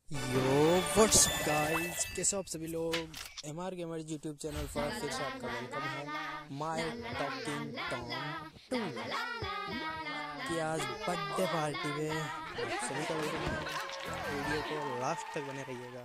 Yo what's guys, कैसे हो आप सभी लोग। MR गेमर्स यूट्यूब चैनल पर फिर से आपका वेलकम है। माय टॉकिंग टॉम 2 की आज बर्थडे पार्टी में आप सभी का वेलकम है। वीडियो को लास्ट तक बने रहिएगा।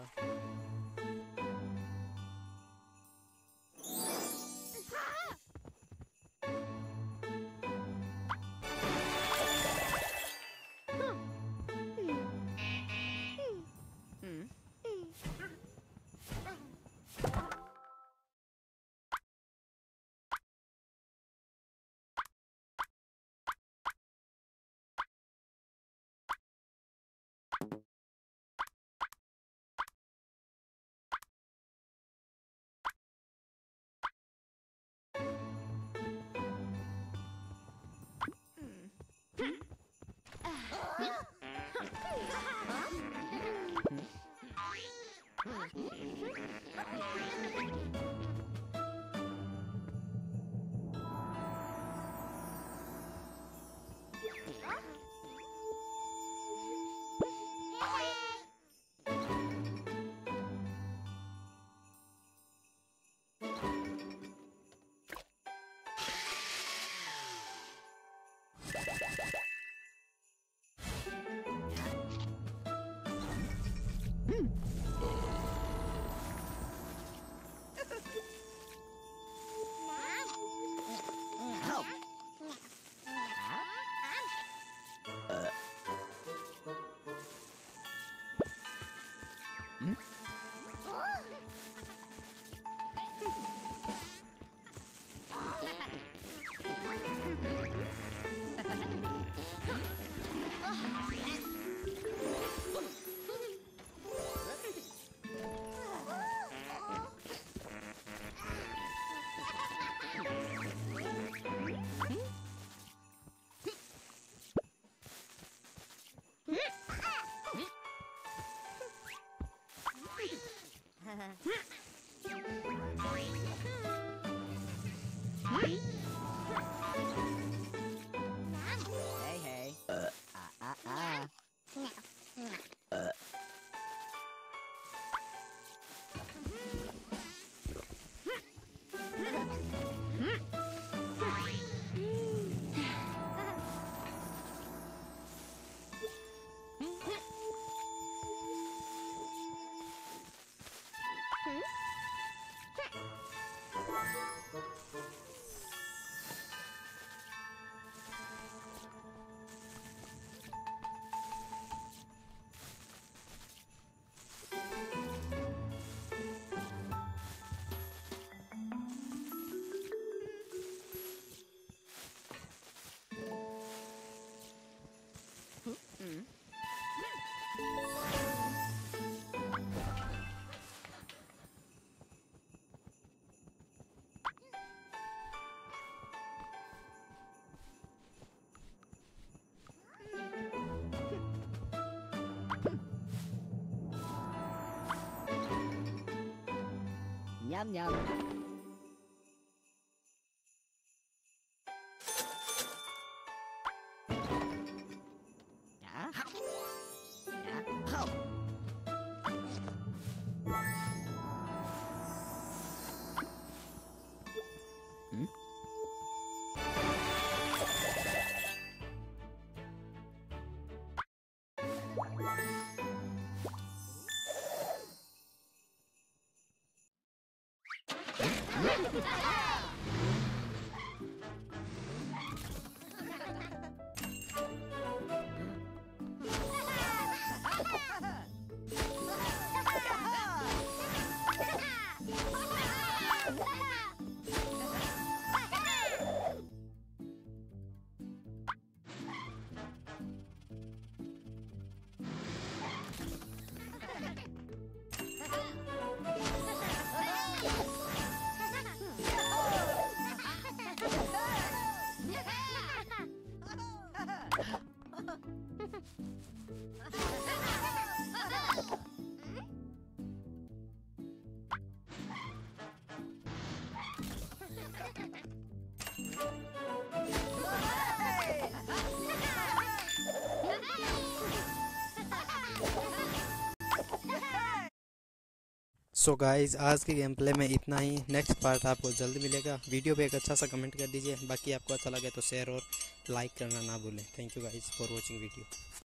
Nhâm nhâm. Hả? Hả? Không. So guys आज के गेम प्ले में इतना ही। नेक्स्ट पार्ट आपको जल्द मिलेगा। वीडियो पे एक अच्छा सा कमेंट कर दीजिए। बाकी आपको अच्छा लगे तो शेयर और लाइक करना ना भूलें। Thank you guys for watching video.